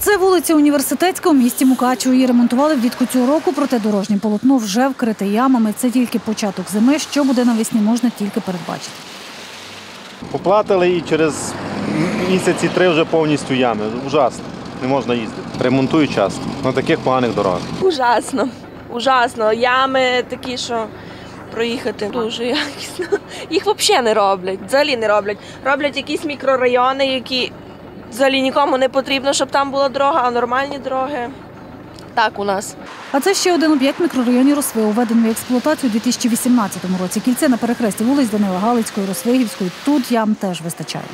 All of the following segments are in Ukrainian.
Це вулиця Університетська у місті Мукачево. Її ремонтували влітку цього року, проте дорожнє полотно вже вкрите ямами. Це тільки початок зими. Що буде навесні, можна тільки передбачити. Поплатили і через місяці 3 вже повністю ями. Ужасно. Не можна їздити. Ремонтують часто на таких поганих дорогах. Ужасно. Ужасно. Ями такі, що проїхати дуже якісно. Їх взагалі не роблять. Взагалі не роблять. Роблять якісь мікрорайони, які взагалі нікому не потрібно, щоб там була дорога, а нормальні дороги так у нас. А це ще один об'єкт в мікрорайоні Росви, уведений в експлуатацію у 2018 році. Кільце на перехресті вулиць Данила Галицької, Росвигівської. Тут ям теж вистачає.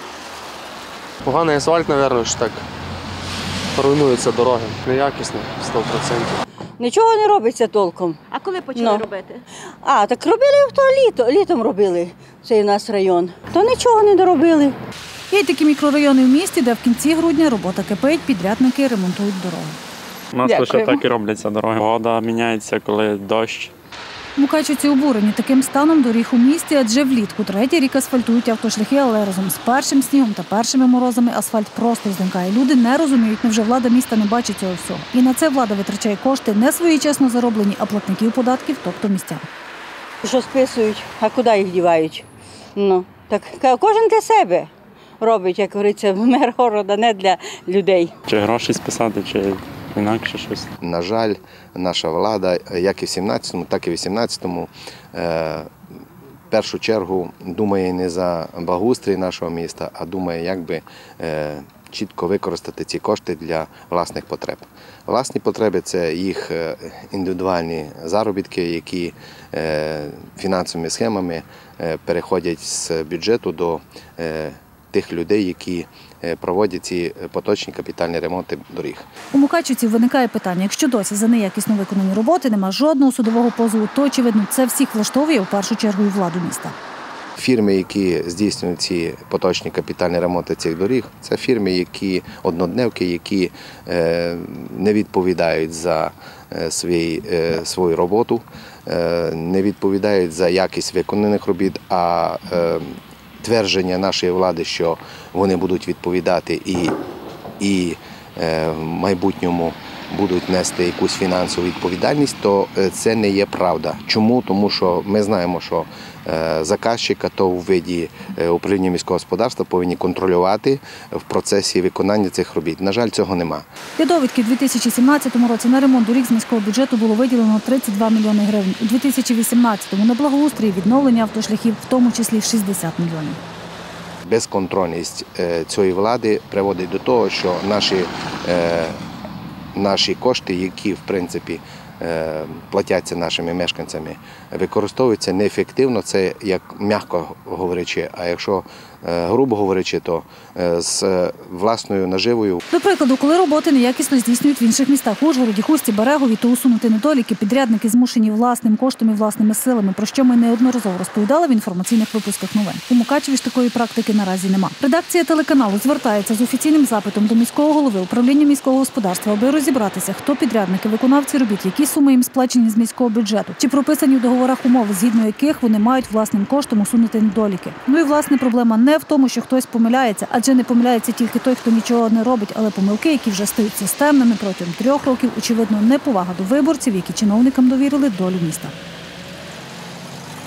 Поганий асфальт, мабуть, що так руйнуються дороги. Неякісно, 100%. Нічого не робиться толком. А коли почали робити? Так робили літом робили цей у нас район. То нічого не доробили. Є й такі мікрорайони в місті, де в кінці грудня робота кипить, підрядники ремонтують дороги. У нас лише так і робляться дороги. Вода міняється, коли дощ. Мукачівці обурені таким станом доріг у місті, адже влітку третій рік асфальтують автошляхи, але разом з першим снігом та першими морозами асфальт просто зникає. Люди не розуміють, невже влада міста не бачить цього всього. І на це влада витрачає кошти не свої чесно зароблені, а платників податків, тобто містян. Що списують, а куди їх дівають? Так кожен для себе робить, як говориться, мер города, не для людей. Чи гроші списати, чи інакше щось. На жаль, наша влада, як і в 17-му, так і в 18-му, в першу чергу думає не за благоустрій нашого міста, а думає, як би чітко використати ці кошти для власних потреб. Власні потреби – це їх індивідуальні заробітки, які фінансовими схемами переходять з бюджету до тих людей, які проводять ці поточні капітальні ремонти доріг. У мукачівців виникає питання, якщо досі за неякісно виконані роботи нема жодного судового позову, то, очевидно, це всіх влаштовує в першу чергу і владу міста. Фірми, які здійснюють ці поточні капітальні ремонти цих доріг, це фірми, які однодневки, які не відповідають за свою роботу, не відповідають за якість виконаних робіт, а твердження нашої влади, що вони будуть відповідати і в майбутньому будуть нести якусь фінансову відповідальність, то це не є правда. Чому? Тому що ми знаємо, що заказчика то у виді управління міського господарства повинні контролювати в процесі виконання цих робіт. На жаль, цього нема. Для довідки, у 2017 році на ремонт доріг з міського бюджету було виділено 32 мільйони гривень. У 2018-му на благоустрій, відновлення автошляхів, в тому числі 60 мільйонів. Безконтрольність цієї влади приводить до того, що наші кошти, які, в принципі, платяться нашими мешканцями, використовуються неефективно, це як м'яко говорячи, а якщо грубо говорячи, то з власною наживою. До прикладу, коли роботи неякісно здійснюють в інших містах – Ужгороді, Хусті, Берегові, то усунути недоліки підрядники змушені власним коштом і власними силами, про що ми неодноразово розповідали в інформаційних випусках новин. У Мукачеві ж такої практики наразі нема. Редакція телеканалу звертається з офіційним запитом до міського голови управління міського господарства, аби розібратися, хто підрядники, виконавці робіт, які суми їм сплачені з міського бюджету, чи прописані в договорах умови, згідно яких вони мають власним коштом усунути недоліки. Ну і, власне, проблема не в тому, що хтось помиляється, адже не помиляється тільки той, хто нічого не робить, але помилки, які вже стають системними протягом 3 років, очевидно, неповага до виборців, які чиновникам довірили долю міста.